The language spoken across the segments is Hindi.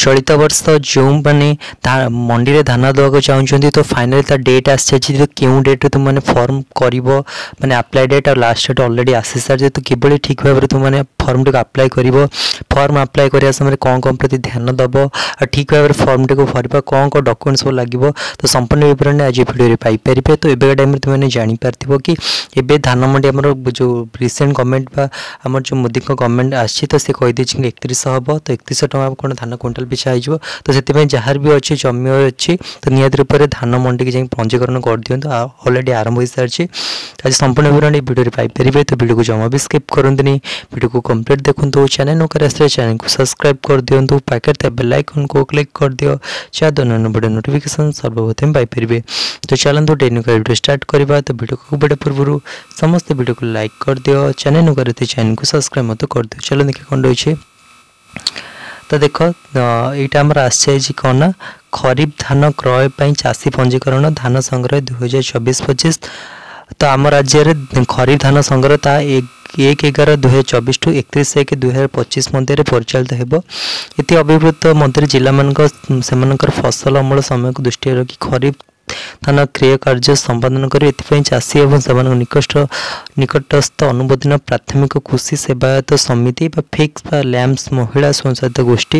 चलित वर्ष जो मैंने मंडी में धान देवाक चाहते तो फाइनाली ता डेट आसी तो क्यों डेट तुमने फॉर्म कर मैंने अप्लाई डेट और लास्ट डेट ऑलरेडी आसी सारी तो किभली ठीक भाव में तुमने फॉर्म टी अप्लाई कर फॉर्म अप्लाई करने समय कौन कौन प्रति ध्यान दब और ठीक भाव में फॉर्म टी भरवा कौन कौन डॉक्यूमेंट सब लगे तो संपूर्ण विवरण आज वीडियो पाइपर तो एवं टाइम तुमने जापर कि एवं धान मंडी आम जो रिसेंट गवर्नमेंट बा आम जो मोदी गवर्नमेंट आसी तो सी कहीदे 3100 हम तो 3100 टका कौन धान क्विंटाल पिछा हो तो से जहाँ भी अच्छी जमी अच्छी तो निहत रूप से धान मंडी की जाए पंजीकरण कर दिखाँ ऑलरेडी आरंभ हो सारी आज संपूर्ण विवरण वीडियो पाइपर तो वीडियो को जमा भी स्किप करते वीडियो को कंप्लीट देखो चैनल नकर चैनल को सब्सक्राइब कर दिंतु पाखे बेल आइकन को क्लिक कर दियो चाहे अन्य वीडियो नोटिफिकेशन सर्वप्रथम पाइपर तो चलते डेनिक वीडियो स्टार्ट करवा तो वीडियो को बड़े पूर्व समस्त वीडियो को लाइक कर दियो चैनल नकर चैनल को सब्सक्राइब मत कर दियो चलो देखिए कौन रही तो देख यहाँ आमर आसी कौन ना खरीफ धान क्रय चाषी पंजीकरण धान संग्रह 2024-25 तो आम राज्य में खरीफ धान संग्रह ता 1/11/2024 टू 31/1/2025 मध्य परिचालित हो इति अभिवृत मंत्री जिला मानकर फसल अमल समय को दृष्टि रखी खरीफ धान क्रिय कार्य संपादन कर चाषी और निकटस्थ अनुमोदन प्राथमिक कृषि सेवायत समिति फिक्स लैम्स महिला स्वयं गोष्ठी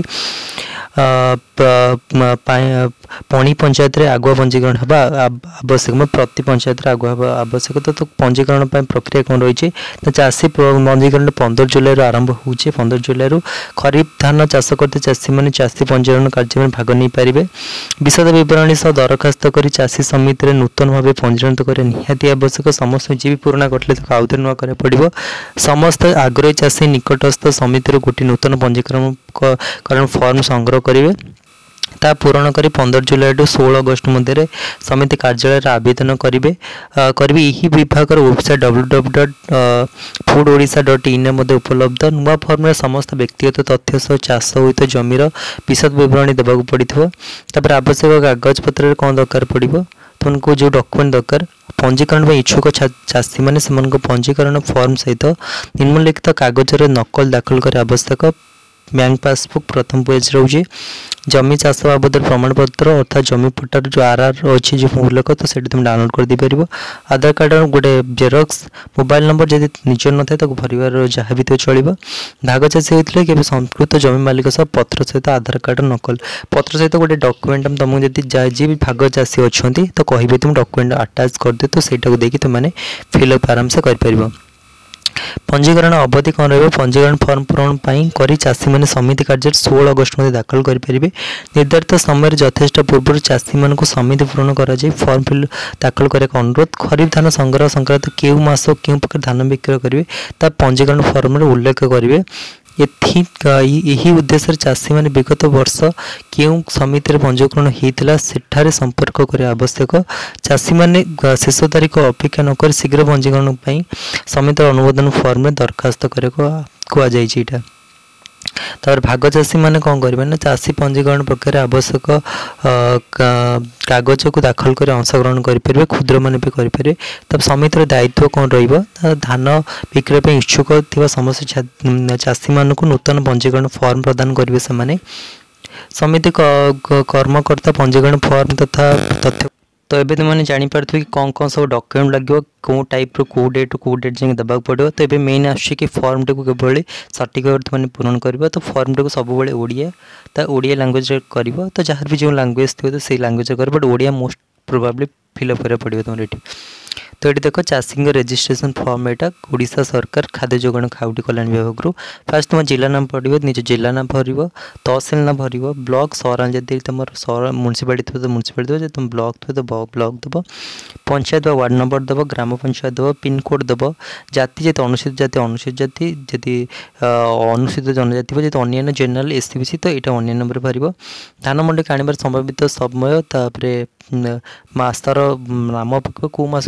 पणी पंचायत रे आगुआ पंजीकरण हवा आवश्यक प्रति पंचायत आगुआ आवश्यक तो पंजीकरण प्रक्रिया कौन रही तो चाषी पंजीकरण 15 जुलाई आरंभ हो 15 जुलाई खरीफ धान चाष करते चाषी मैंने चाषी पंजीकरण कार्य में भाग नहीं पारे विशद विवरणी सह दरखास्त कर चाषी समिति नूतन भाव पंजीकृत कर निहाती आवश्यक समस्त जी भी पुराणा करते आउ थे नुआ करा पड़ो समस्त आग्रही चाषी निकटस्थ समिति गोटे नूतन पंजीकरण फॉर्म संग्रह करेंगे ता पूरण कर 15 जुलाई टू 16 अगस्त मध्य समिति कार्यालय आवेदन करेंगे यही विभाग वेबसाइट www.foododisha.in उपलब्ध नुआ फॉर्म में समस्त व्यक्तिगत तथ्य सह चाष होता जमीर विशद विवरणी देवाक पड़ो आवश्यक कागज पत्र कौन दरकार पड़ो तुमको जो डॉक्यूमेंट दरकार पंजीकरण इच्छुक चाषी मैंने पंजीकरण फॉर्म सहित निम्नलिखित कागज नकल दाखल कर आवश्यक बैंक पासबुक प्रथम पेज रोचे जमी चाष बाबद प्रमाणपत्र अर्थात जमी पट्टार जो आरआर अच्छी जो मूलक तो से तुम डाउनलोड कर दी पार आधार कार्ड गोटे जेरक्स मोबाइल नंबर जब निजर न था भरवार जहाँ भी तो चलो भाग चाषी होते कि संस्कृत जमी मालिक सह पत्र सहित आधार कार्ड नकल पत्र सहित गोटे डॉक्यूमेंट तुमको जब जी भी भाग चाषी अच्छा तो कहे तुम डॉक्यूमेंट अटैच कर दे तो सहीटा देखिए तुमने फिलअप आराम से कर पंजीकरण अवधि कौन रही पंजीकरण फॉर्म पूरण कर चाषी मैंने समिति कार्य 16 अगस्त में दाखल करेंगे निर्धारित समय यथेष्ट पूर्व चाषी मान समिति पूरण कर फॉर्म फिल दाखल करने का अनुरोध खरीफ धान संग्रह संक्रांत क्यों मास क्यों प्रकार धान बिक्रय करेंगे पंजीकरण फॉर्म उल्लेख करेंगे यही उद्देश्य चाषी मैंने विगत वर्ष क्यों समिति पंजीकरण होता सेठारे संपर्क करने आवश्यक चाषी मैंने शेष तारीख अपेक्षा नक शीघ्र पंजीकरण समिति अनुमोदन फॉर्म में दरखास्त कहुई तार भाग चाषी मैंने कौन करेंगे ना चाषी पंजीकरण प्रक्रिया आवश्यक कागज को दाखल कर अंशग्रहण करेंगे क्षुद्र मैंने भी करेंगे तब समितिर दायित्व कौन धान बिक्रय इच्छुक थी समस्त चाषी मानक नूतन पंजीकरण फॉर्म प्रदान करेंगे से समिति कर्मकर्ता पंजीकरण फॉर्म तथा तथ्य तो ये तुमने जापर कि कौन कौन सब डॉक्यूमेंट लगे कौ टाइप रो डेट जाए देवाक पड़ो तो ये मेन आसुच्छी कि फॉर्म टी केवल सर्टिफिकेट तुमने पूरण कर तो फॉर्म टी सब ओडिया तो ओडिया लैंग्वेज कर तो जहाँ भी जो लैंग्वेज थी तो से लैंग्वेज कर but Odia most probably fill up करा पड़ो तुम ये तो ये देख चाषी रजिस्ट्रेशन फॉर्म यहाँ ओडिशा सरकार खाद्य जोगाण खाउटी कल्याण विभाग रू फास्ट तुम जिला नाम पड़ो निज जिला नाम भर तहसिल नाम भर ब्लॉक सहर जब तुम सहर म्यूनिसिपालिटी थो तो म्यूनिसिपालिटी दब तुम ब्लॉक थो तो ब्लॉक दब पंचायत वार्ड नंबर दब ग्राम पंचायत दब पिनकोड दब जाति जब अनुसूचित जाति जी अनुसूचित जनजाति जब अन्य जेनराल एससीबीसी तो यहाँ अन्य नंबर भर धान मंडी आनबार संभावित समय तापर मासर नाम कौ मास कौ डेट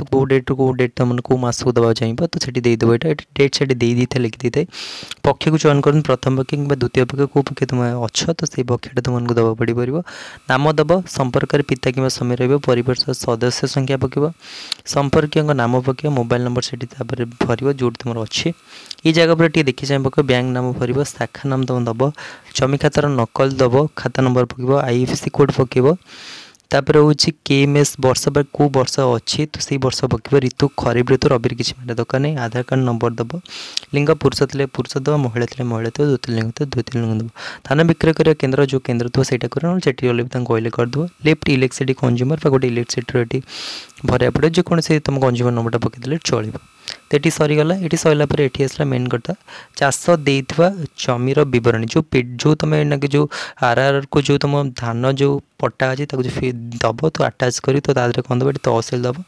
डेट को डेट तुम को मास को दवा चाहिए तो सेठी देदेव यहाँ डेट से दे था लिखी दे पक्ष को चयन कर प्रथम पक्ष कि द्वितीय पक्ष कौ पक्ष तुम अच्छ तो से पक्षटा तुमको दवा पड़ पार नाम दब संपर्क पिता कि समय रहा सदस्य संख्या पकेब संपर्क नाम पक मोबाइल नंबर से भर जो तुम अच्छी ये जगह पर टे देखी चाहिए पक बैंक नाम भर शाखा नाम तुम दब जमी खातार नकल दब खाता नंबर पकेब IFSC कोड पकेब तापर हूँ KMS वर्ष पर कौ वर्ष अच्छी तो से वर्ष पकेब ऋतु खरीफ ऋतु रबी किसी मारे दरकार नहीं आधार कार्ड नंबर दब लिंग पुरुष थे पुरुष दब महिला थे महिला दब ज्योतिर्लिंग थे ज्योतिर्लिंग दब धान विक्रय कर केन्द्र जो केन्द्र थो से सेठी गले कहले करदेव लेफ्ट इलेक्ट्रिसिटी कंज्यूमर गोटे इलेक्ट्रिसिटी भरया पड़े जेकोसी तुम कंज्यूमर नंबरटा पकईदे चलो तो ये सरीगला ये सरला ये आसला मेन कथा चाष देवा जमीर बरणी जो तुम एना जो आर को जो तुम धान जो पट्टा अच्छी दब तो आटाच कर तो कौन दब तहसिल दब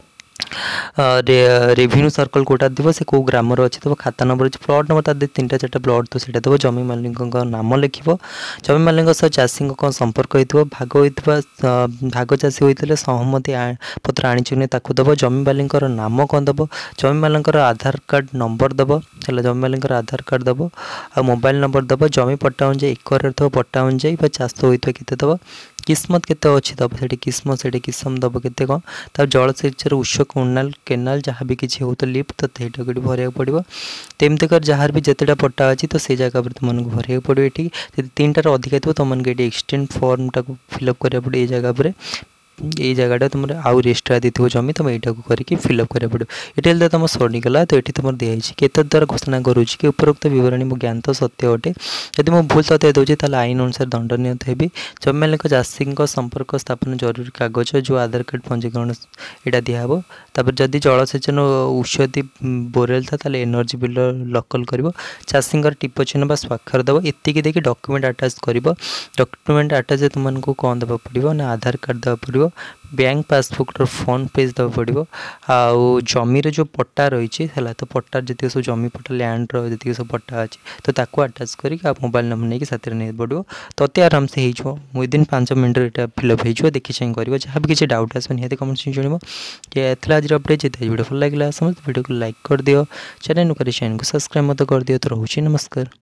रेवेन्यू सर्कल कोटा दब से कौ ग्रामर अच्छी तब खाता नंबर अच्छे प्लट नंबर तार 3टा 4टा प्लट तो सीटा दब जमी मालिक नाम लिख जमी मालिक सह चाषी कौन संपर्क होता भाग होता भाग चाषी होते सहमति पत्र आनी दब जमी मालिक नाम कौन दब जमी मालिक आधार कार्ड नंबर दब है जमी मालिक आधार कार्ड दब आ मोबाइल नंबर दब जमी पट्टा अनुजाई एकर पट्टा अनुजाई चाष होता के दब किस्मत केते अच्छी दब से किस्मत से किस्म दब के कौन तब जलसेचर उत्स केनाल जहाँ भी किसी हो तो लिफ्ट तो सहीटा भर पड़ो तेमती कर जहाँ भी जितेटा पट्टा अच्छी तो से जगह पर तुमको भर पड़ो ये 3टार अधिका थो तुमको ये एक्सटेंड फॉर्म टाक फिलअप करा पड़े ये जगह पर ये जगहटा तुम आउ रेस्ट्रा देव जमी तुम यहाँ करके फिलअप करा पड़ो ये तुम सरीगला तो ये तुम दिखाई केते द्वारा घोषणा करुँच कि उपरोक्त बरणी मो ज्ञान तो सत्य अटे यदि मुझे भूल तथ्य दूसरी ताल आईन अनुसार दंडनीय हेबी जमी मालिक चाषी संपर्क स्थापन जरूरी कागज जो आधार कार्ड पंजीकरण यहाँ दिहब तापर जदि जलसेचन उत्स बोरेल था एनर्जी बिल नकल कर चाषी टिप चिन्ह स्वाक्षर दब एति देखिए डॉक्यूमेंट आटाच कर डॉक्यूमेंट आटाच तुमको कौन देवा पड़ो ना आधार कार्ड देवा पड़ो बैंक पासबुक फ्रंट पेज देवा पड़ो आउ जमीर जो पट्टा रही है तो पट्टा जी सब जमी पट्टा लैंड जी सब पट्टा अच्छी तो ताको आटाच कर मोबाइल नंबर नहीं साथ नहीं पड़ो तो आराम से हो विदिन 5 मिनट ये फिलअप हो देखी चाहिए कर जहाँ भी किसी डाउट आस निहत कमेंट शुणव कि आज अपडेट जिते वीडियो भल लगे समस्त वीडियो को लाइक कर दियो चैनल को सब्सक्राइब मत कर दियो तो रोचे नमस्कार।